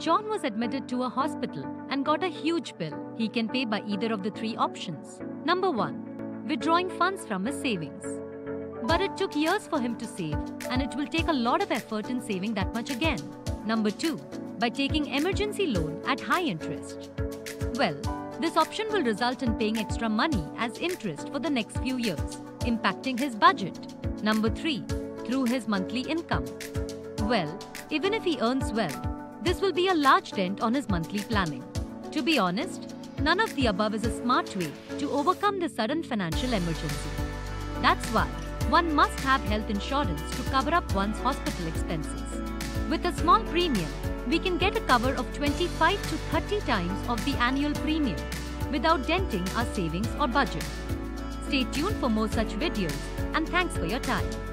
John was admitted to a hospital and got a huge bill. He can pay by either of the three options. Number 1. Withdrawing funds from his savings. But it took years for him to save, and it will take a lot of effort in saving that much again. Number 2. By taking emergency loan at high interest. Well, this option will result in paying extra money as interest for the next few years, impacting his budget. Number 3. Through his monthly income. Well, even if he earns well, this will be a large dent on his monthly planning. To be honest, none of the above is a smart way to overcome the sudden financial emergency. That's why one must have health insurance to cover up one's hospital expenses. With a small premium, we can get a cover of 25 to 30 times of the annual premium without denting our savings or budget. Stay tuned for more such videos, and thanks for your time.